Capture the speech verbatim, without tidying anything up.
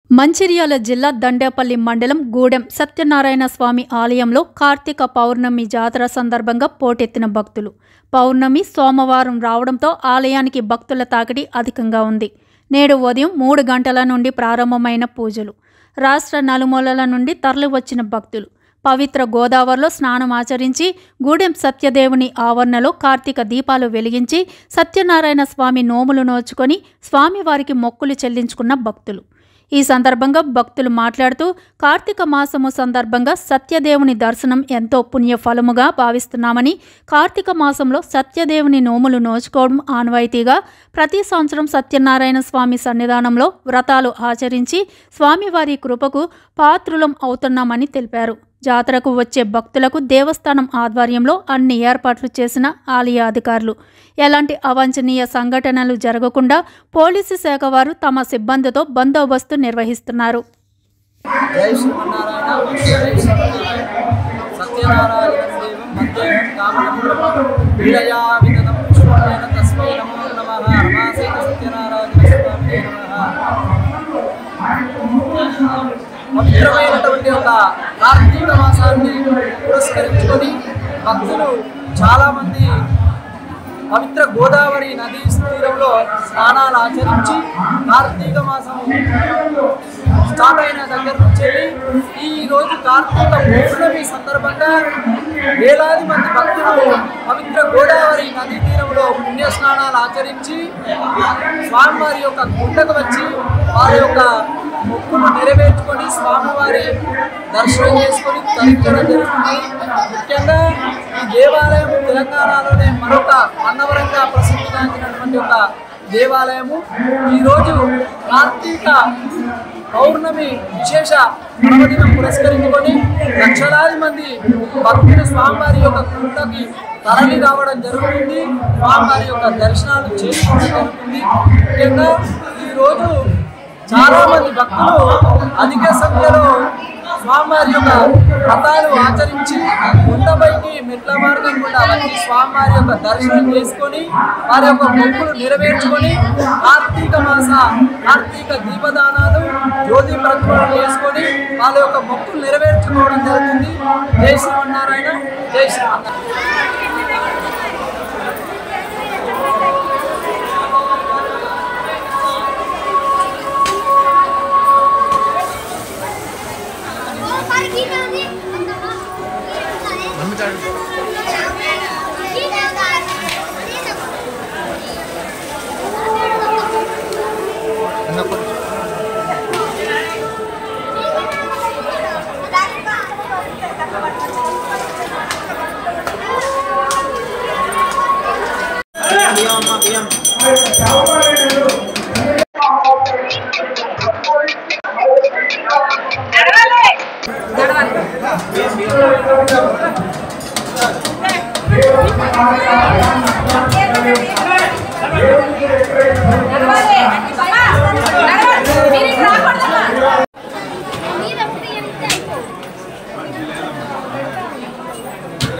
మంచిర్యాల జిల్లా దండేపల్లి మండలం గూడెం సత్యనారాయణ స్వామి ఆలయంలో కార్తీక పౌర్ణమి జాతర సందర్భంగా పోటెత్తిన భక్తులు. పౌర్ణమి సోమవారం రావడంతో ఆలయానికి భక్తుల తాకిడి అధికంగా ఉంది. నేడు ఉదయం మూడు గంటల నుండి ప్రారంభమైన పూజలు. రాష్ట్ర నలుమూలల నుండి తరలివచ్చిన భక్తులు పవిత్ర గోదావరిలో స్నానం ఆచరించి గూడెం సత్యదేవుని ఆవరణలో కార్తీక దీపాలు వెలిగించి సత్యనారాయణ స్వామి నోములు నోచుకొని స్వామివారికి మొక్కులు చెల్లించుకున్న భక్తులు. ఈ సందర్భంగా భక్తులు మాట్లాడుతూ కార్తీక మాసము సందర్భంగా సత్యదేవుని దర్శనం ఎంతో పుణ్యఫలముగా భావిస్తున్నామని, కార్తీక మాసంలో సత్యదేవుని నోములు నోచుకోవడం ఆనవాయితీగా ప్రతి సంవత్సరం సత్యనారాయణ స్వామి సన్నిధానంలో వ్రతాలు ఆచరించి స్వామివారి కృపకు పాత్రులం అవుతున్నామని తెలిపారు. జాతరకు వచ్చే భక్తులకు దేవస్థానం ఆధ్వర్యంలో అన్ని ఏర్పాట్లు చేసిన ఆలయ అధికారులు ఎలాంటి అవాంఛనీయ సంఘటనలు జరగకుండా పోలీసు శాఖ వారు తమ సిబ్బందితో బందోబస్తు నిర్వహిస్తున్నారు. పవిత్రమైనటువంటి ఒక కార్తీక మాసాన్ని పురస్కరించుకొని భక్తులు చాలామంది పవిత్ర గోదావరి నదీ తీరంలో స్నానాలు ఆచరించి కార్తీక మాసం స్టార్ట్ అయిన దగ్గర నుంచి ఈ రోజు కార్తీక పౌర్ణమి సందర్భంగా వేలాది మంది భక్తులు పవిత్ర గోదావరి నదీ తీరంలో పుణ్య స్నానాలు ఆచరించి స్వామివారి యొక్క గుండకు వచ్చి వారి యొక్క మొక్కులు నెరవేర్చుకొని స్వామివారి దర్శనం చేసుకొని తరించడం జరుగుతుంది. ముఖ్యంగా ఈ దేవాలయం తెలంగాణలోనే మరొక అన్నవరంగా ప్రసిద్ధిగాంచినటువంటి ఒక దేవాలయము. ఈరోజు కార్తీక పౌర్ణమి విశేష పర్వదినం పురస్కరించుకొని లక్షలాది మంది భక్తులు స్వామివారి యొక్క కుండకి తరలి రావడం జరుగుతుంది. స్వామివారి యొక్క దర్శనాలు చేసుకోవడం జరుగుతుంది. ముఖ్యంగా ఈరోజు చాలా మంది భక్తులు అధిక సంఖ్యలో స్వామివారి యొక్క వ్రతాలు ఆచరించి కొండపైకి మెట్ల మార్గం కూడా వచ్చి స్వామివారి యొక్క దర్శనం చేసుకొని వారి యొక్క మొక్కులు నెరవేర్చుకొని కార్తీక మాస కార్తీక దీపదానాలు జ్యోతి ప్రజ్వలన చేసుకొని వాళ్ళ యొక్క మొక్కులు నెరవేర్చుకోవడం జరుగుతుంది. జై శ్రీమన్నారాయణ, జై శ్రీమన్నారాయణ. Gracias.